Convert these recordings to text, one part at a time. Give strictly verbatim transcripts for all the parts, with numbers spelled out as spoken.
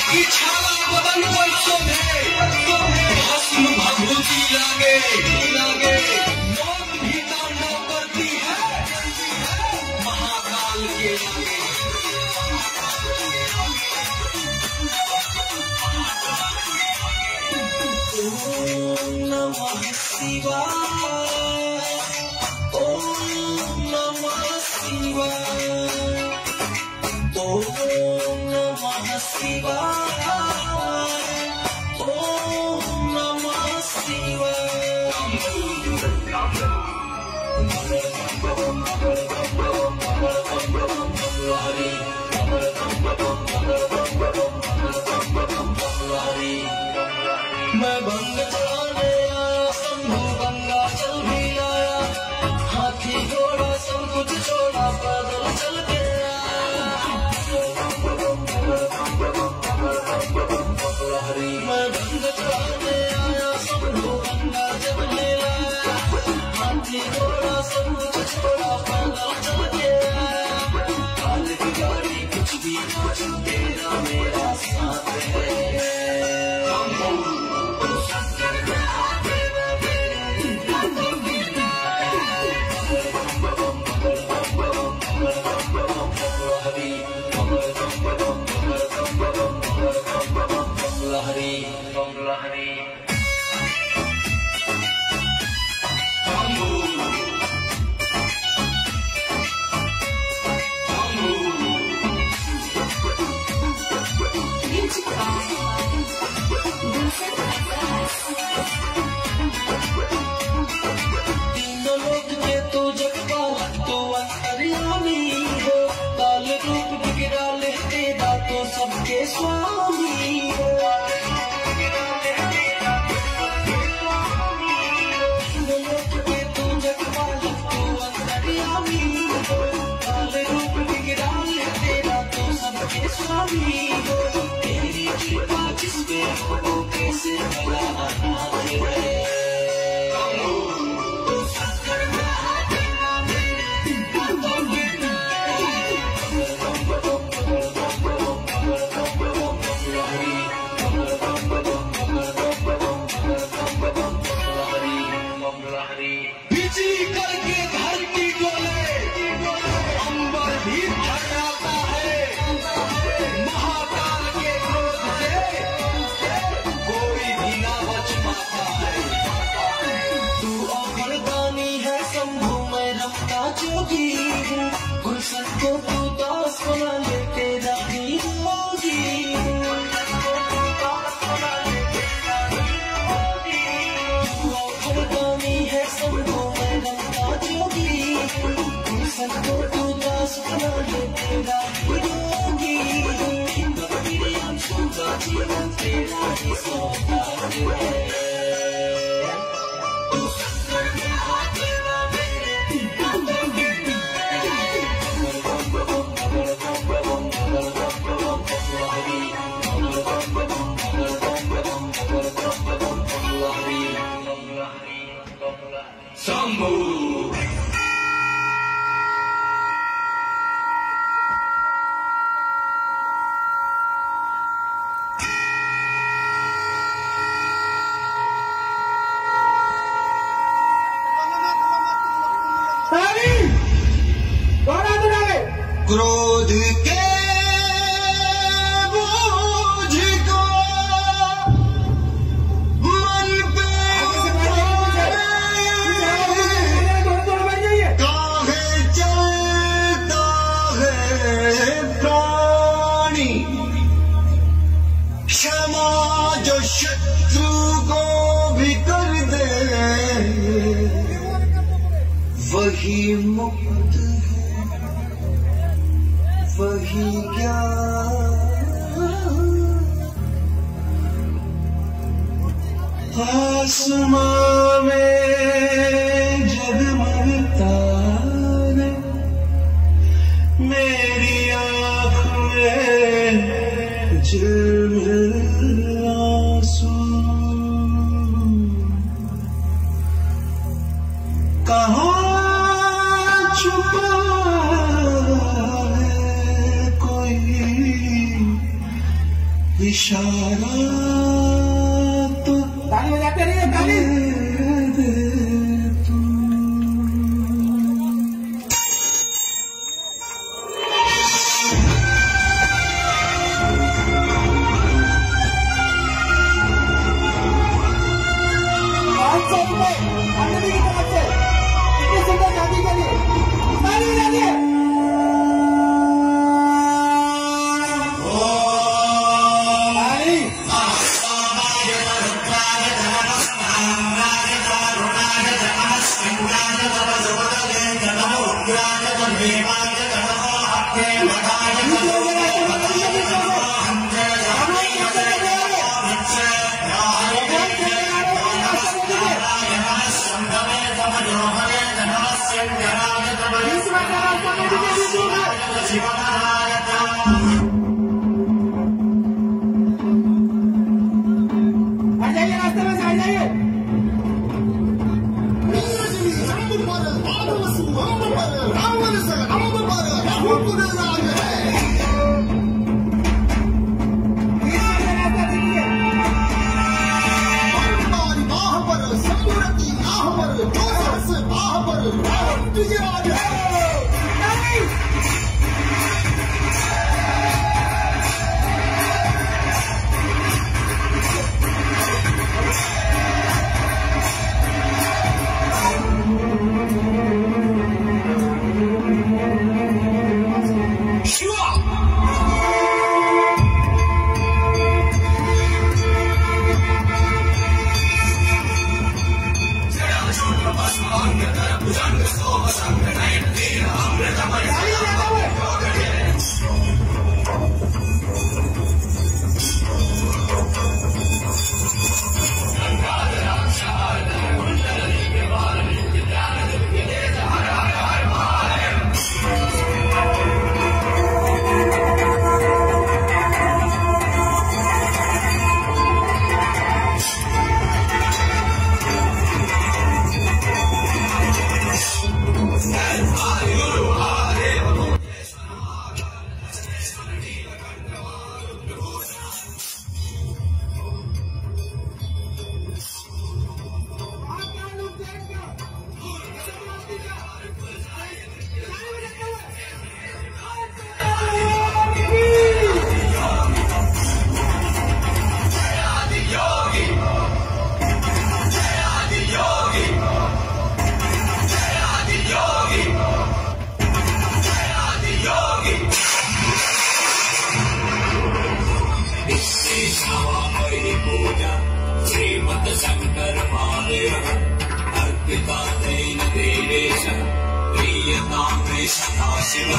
की छाला बदन पर शोभे, भस्म भभूति लागे लागे, मौत भी तांडव करती है महाकाल के आगे। ओम नमः शिवाय, ओम नमः शिवाय, ओम नमः शिवाय, ओम नमः शिवाय। मैं भंग चलाने आया, शंभू गंगा जल भी लाया, हाथी घोड़ा सब कुछ छोड़ा, पैदल चल के आया। मैं भंग चलाने आया, शंभू गंगा जल भी लाया, हाथी घोड़ा सब कुछ छोड़ा, पैदल चल के आया। काल की गाड़ी कुछ भी कुछ तेरा मेरा साथ है। तीनों लोग में तो जगपालक तो अंतर्यामी हो, काल रूप बिगड़ा ले तेरा तो सबके स्वामी हो। तीनों लोग में तो जगपालक तो अंतर्यामी हो, काल रूप बिगड़ा ले तेरा तो सबके स्वामी हो। तेरी कृपा जिसपे हो वो कैसे भला अनाथ है। बिजली करके धरती डोले, अंबर भी थर्राता है, महाकाल के क्रोध से कोई भी ना बच पाता है। तू अवरदानी है शंभू, मैं रमता जोगी हूँ, गुलशन को तू दास बना ले तेरा भी होगी। सबको तू दास बना ले तेरा ही होगी, मेरी आंसू का जीवन तेरा ही सौगात है। तू शंकर में हाथ तेरा मेरे शंभू। क्रोध के बोझ को मन पे काहे चलता है प्राणी, क्षमा जो शत्रु को भी कर दे वही मुक्त, वही क्या आसमां में जगमगता है, मेरी आँख में झिलमिल आंसू। कहाँ छुपा है कोई इशारा तो ताली बजाते रहिए, ताली। दे तू। पाँच सौ रुपए आनंदी की तरफ से इतनी सुंदर शादी के लिए ताली बजाइए। श्रीमद शंकर महादेव अर्पिता तेन देवेश प्रीयतां मे सदाशिव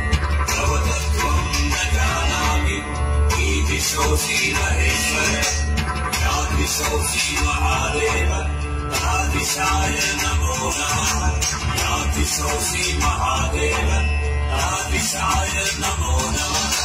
भवतत्वं न जानामि ईदिशोऽसि महेश्वर यादिशोऽसि महादेव तादिशाय नमो नमः यादिशोऽसि महादेव तादिशाय नमो नमः।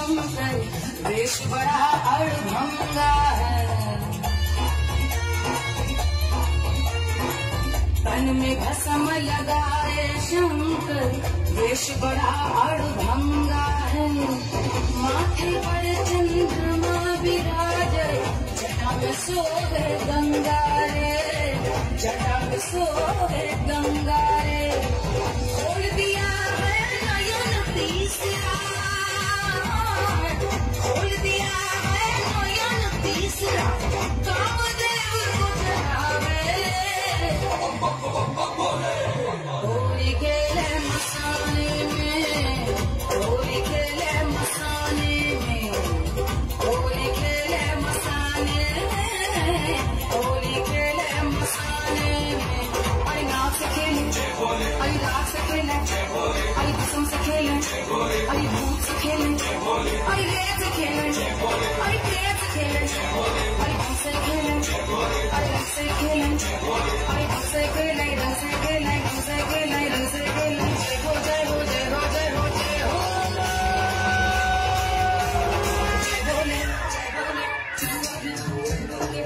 शंकर वेश बड़ा अड़भंगा है। तन में भस्म लगाए शंकर वेश बड़ा अड़भंगा है। माथे पर चंद्रमा विराजे जटा में सोहे गंगा रे, जटा में सोहे गंगा रे। खोल दिया है नयन तीसरा, खोल दिया है नयन तीसरा, कामदेव को चढ़ावे। होली खेले मसाने में, होली खेले मसाने में, होली खेले मसाने में, होली खेले मसाने में। अरे नाक से खेले, अरे राग से खेले, अरे कसम से खेले, अरे भूत से खेले, अरे रेत से खेले, अरे प्रेत से खेले, अरे ढंग से खेले, अरे रंग से खेले, अरे ढंग से खेले, रंग से खेले, ढंग से खेले, रंग से खेले। जय हो जय हो जय हो जय हो जय हो, जय बोले जय बोले जय बोले।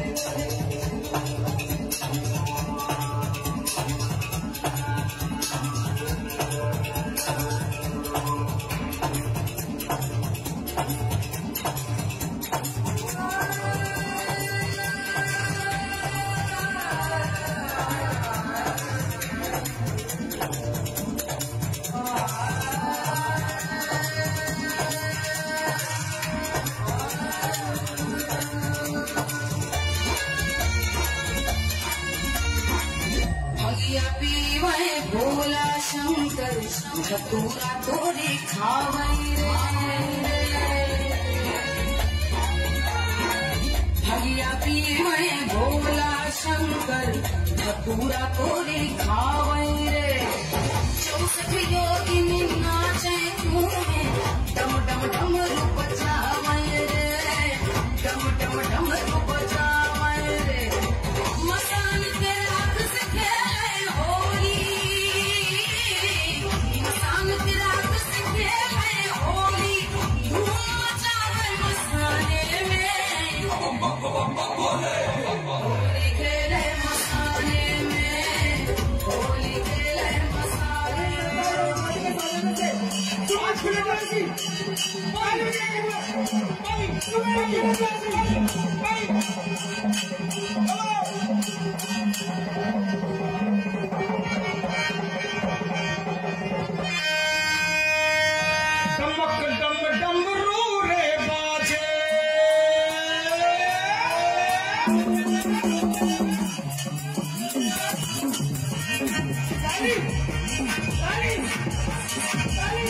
भगिया पीवे भोला शंकर धतूरा तोरे खावई रे। भगिया पीवे भोला शंकर धतूरा तोरे खावई रे। चौसठ योगिनी नाचे मुँह में डम डम डम रूप जावई रे, डम डम डम रूप जावई रे। मसान के राख से खेले होली, मसान के राख से खेले होली, धूम मचावे मसाने में। होली खेले मसाने में, होली खेले मसाने में। तू आज खुले जाएगी, बाहर जाएगी, बाहर, तू मेरे खुले जाएगी, बाहर। डमक डम डमरू रे बाजे, ताली, ताली, ताली।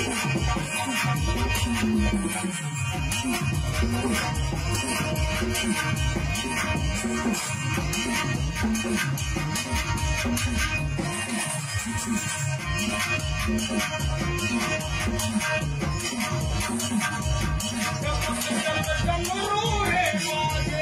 डमरू रे बाजे,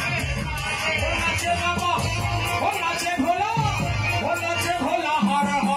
भोला भोला भोला भोला हर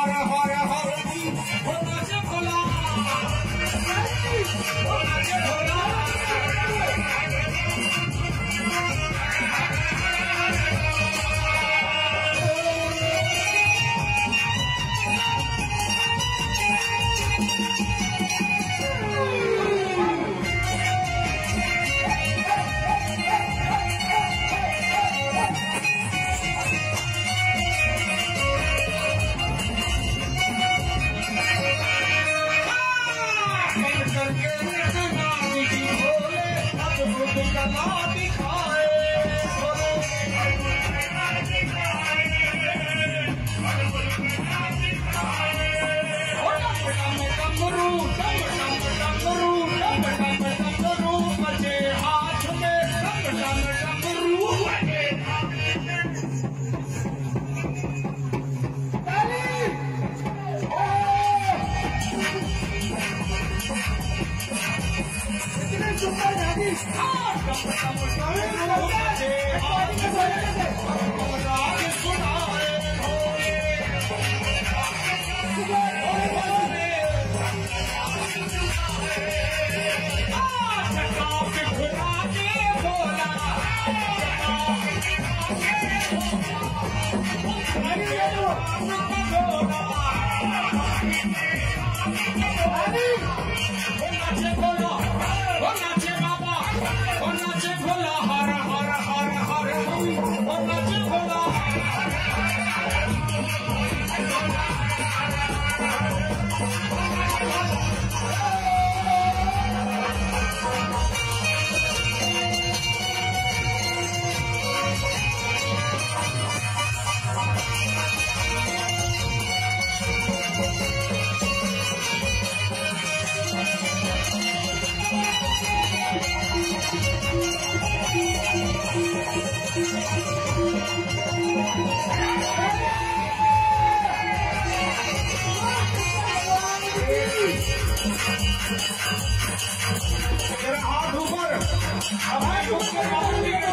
हाथ ऊपर, अब हाथ ऊपर